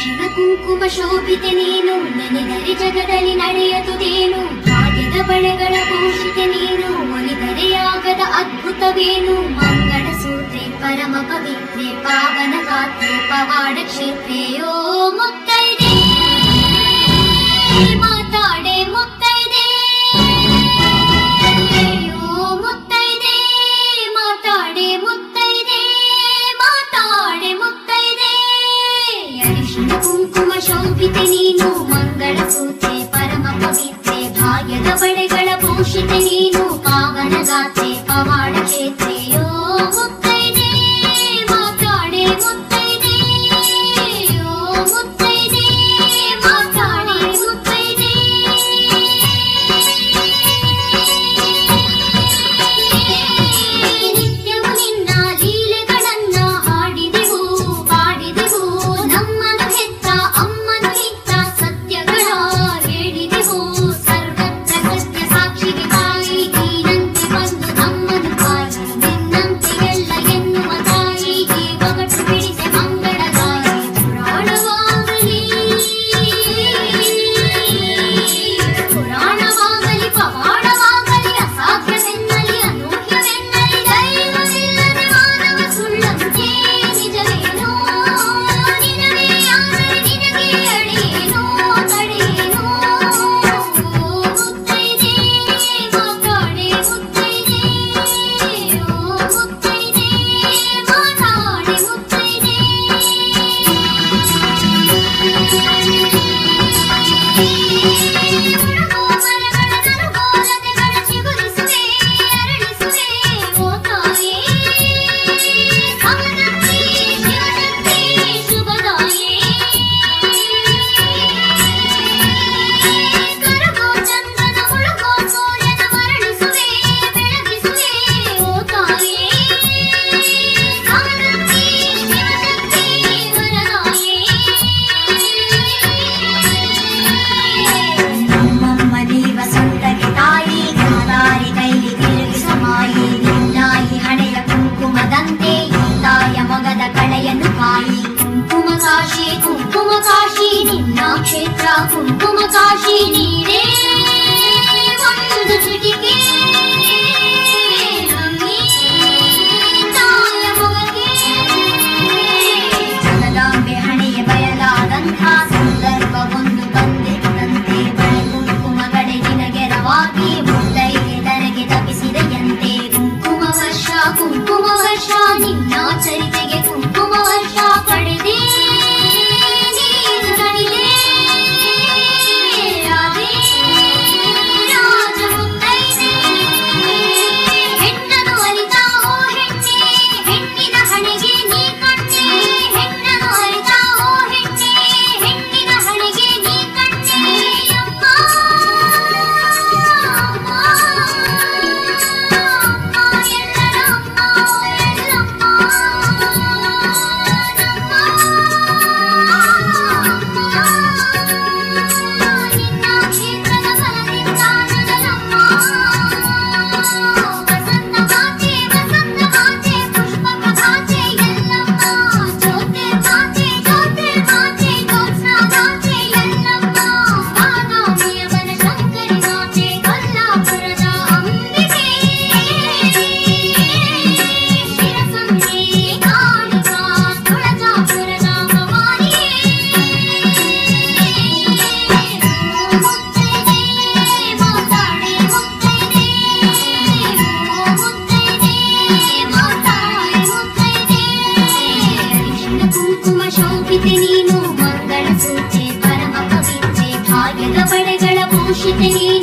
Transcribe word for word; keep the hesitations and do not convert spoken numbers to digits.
ಅರಿಶಿಣ ಕುಂಕುಮ ಶೋಭಿತೆ ನೀನು, ನೆನೆದರೆ ಜಗದಲ್ಲಿ ನಡೆಯದುದೇನು. ಭಾಗ್ಯದ ಬಳೆಗಳ ಭೂಷಿತೆ ನೀನು, ಒಲಿದರೆ ಆಗದ ಅದ್ಭುತವೇನು. ಮಂಗಳ ಸೂತ್ರೆ ಪರಮ ಪವಿತ್ರೆ, ಪಾವನ ಗಾತ್ರೆ ಪವಾಡ ಕ್ಷೇತ್ರೆ. ಓ ಮುತ್ತೈದೆ ಮಾತಾಡೆ ಮುತ್ತೈದೆ, ಓ ಮುತ್ತೈದೆ ಮಾತಾಡೆ ಮುತ್ತೈದೆ, ಮಾತಾಡೆ ಮುತ್ತೈದೆ. ಅರಿಶಿಣ ಕುಂಕುಮ ಶೋಭಿತೆ ನೀನು, ಮಂಗಳ ಸೂತ್ರೆ ಪರಮ ಪವಿತ್ರೆ, ಭಾಗ್ಯದ ಬಳೆಗಳ ಭೂಷಿತೆ ನೀನು, ಪಾವನ ಗಾತ್ರೆ ಪವಾಡ ಕ್ಷೇತ್ರೆ. ಓ ಮುತ್ತೈದೆ ಮಾತಾಡೆ ಮುತ್ತೈದೆ, ಓ ಮುತ್ತೈದೆ ಮಾತಾಡೆ ಮುತ್ತೈದೆ. ನಿತ್ಯವೂ ನಿನ್ನ ಲೀಲೆಗಳನ್ನ ಹಾಡಿದೆವು ಪಾಡಿದೆವು, ನಮ್ಮನು ಹೆತ್ತ ಅಮ್ಮನು ಇತ್ತ ಸತ್ಯಗಳ ಹೇಳಿದೆವು. ಸರ್ವತ್ರ ಸತ್ಯ ಸಾಕ್ಷಿಗೆ ತಾಯಿ ನೀನಂತೆ ಬಂದು ನಮ್ಮನು ಕಾಯಿ, ನಿನ್ನಂತೆ ಎಲ್ಲ ಎನ್ನುವ ತಾಯಿ ಈ ಒಗಟು ಬಿಡಿಸೆ ಮಂಗಳದಾಯಿ. ಪುರಾಣವಾಗಲಿ ಪುರಾಣವಾಗಲಿ ಪವಾಡವಾಗಲಿ, ಅಸಾಧ್ಯವೆನ್ನಲಿ ಅನೂಹ್ಯವೆನ್ನಲಿ, ದೈವವಿಲ್ಲದೆ ಮಾನವ ಸುಳ್ಳಂತೆ ನಿಜವೇನೋ. ನಿನವೇ ಆದರೆ ನಿನಗೆ ಅಡಿಯೇನೋ ತಡೆಯೇನೋ. ಓ ಮುತ್ತೈದೆ ಮಾತಾಡೆ ಮುತ್ತೈದೆ, ಓ ಮುತ್ತೈದೆ ಮಾತಾಡೆ ಮುತ್ತೈದೆ. ಚಿಗುರಿಸುವೆ ಅರಳಿಸುವೆ ಓ ತಾಯೇ, ಸಮನಕ್ಕೆ ಶಿವಶಕ್ತಿ ಶುಭದಾಯೇ. ಕರಗೋ ಚಂದ್ರನ ಮುಳುಗೋ ಸೂರ್ಯನ ಮರಳಿಸುವೆ ಬೆಳಗಿಸುವೆ ಓ ತಾಯೇ, ಸಮನಕ್ಕೆ ಶಿವಶಕ್ತಿ ವರದಾಯೇ. ನಮ್ಮಮ್ಮ ನೀವ ಸೊಂಟಗೆ ತಾಯಿ, ಗಾದಾರಿ ಕೈಲಿ ತಿರುಗಿಸ ಮಾಯಿ. ನಿನ್ನಾಯಿ ಹಣೆಯ ಕುಂಕುಮದಂತೆ ಈ ತಾಯ ಮೊಗದ ಕಳೆಯನ್ನು ಕಾಯಿ. ಕುಂಕುಮ ಕಾಶಿ ಕುಂಕುಮ ಕಾಶಿ ನಿನ್ನ ಕ್ಷೇತ್ರ ಕುಂಕುಮ ಕಾಶಿ. ನೀರೇ ಒಂದು ಚಿಟಿಕೆ ನಮ್ಮಿ ತಾಯ ಮೊಗಕ್ಕೆ. ಜಗದಾಂಬೆ ಹಣೆಯ ಬಯಲಾದಂಥ ಸಂದರ್ಭವೊಂದು ಬಂದಿತ್ತಂತೆ, ಬಳೆ ಕುಂಕುಮಗಳೇ ನಿನಗೆರವಾಗಿ ಮುತ್ತೈದೆ ಧರೆಗೆ ತಪಿಸಿದೆಯಂತೆ. ಕುಂಕುಮ ವರ್ಷ ಕುಂಕುಮ ವರ್ಷ ನಿನ್ನ ಚರಿತೆಗೆ ಕುಂಕುಮ ವರ್ಷ ಪಡೆದೆ ನೀನು ತಣಿದೆ ರಾಧೆ ರಾಜ ಮುತ್ತೈದೆ. ಹೆಣ್ಣನು ಅರಿತ ಓ ಹೆಣ್ಣೆ, ಹೆಣ್ಣಿನ ಹಣೆಗೆ ನೀ ಕಣ್ಣೆ. ಹೆಣ್ಣನು ಅರಿತ ಓ ಹೆಣ್ಣೆ, ಹೆಣ್ಣಿನ ಹಣೆಗೆ ನೀ ಕಣ್ಣೆ. ಅಮ್ಮ ಅಮ್ಮ ಅಮ್ಮ ಎಲ್ಲರ ಅಮ್ಮ ಎಲ್ಲಮ್ಮ ನಿನ್ನ ಕ್ಷೇತ್ರದ ಬಲದಿಂದ ನಗಲಮ್ಮ. ವಸಂತ ಮಾತೆ ವಸಂತ ಮಾತೆ ಪುಷ್ಪಕ ಮಾತೆ ಎಲ್ಲಮ್ಮ. ಜ್ಯೋತಿರ್ಮಾತೆ ಜ್ಯೋತಿರ್ಮಾತೆ ಜ್ಯೋತ್ಸ್ನಾದಾತೆ ಎಲ್ಲಮ್ಮ. ಬಾದಾಮಿಯ ಬನಶಂಕರಿ ಮಾತೆ ಕೊಲ್ಲಾಪುರದ ಅಂಬಿಕೆ. ಶಿರಸಂಗಿ ಕಾಳಿಕಾ ತುಳಜಾಪುರದ ಭವಾನಿಯೇ. ಓ ಮುತ್ತೈದೆ ಮಾತಾಡೆ ಮುತ್ತೈದೆ, ಓ ಮುತ್ತೈದೆ ಮಾತಾಡೆ ಮುತ್ತೈದೆ. ಅರಿಶಿಣ ಕುಂಕುಮ ಶೋಭಿತೆ ನೀನು, ಮಂಗಳ ಸೂತ್ರೆ ಪರಮ ಪವಿತ್ರೆ, ಭಾಗ್ಯದ ಬಳೆಗಳ ಭೂಷಿತೆ ನೀನು.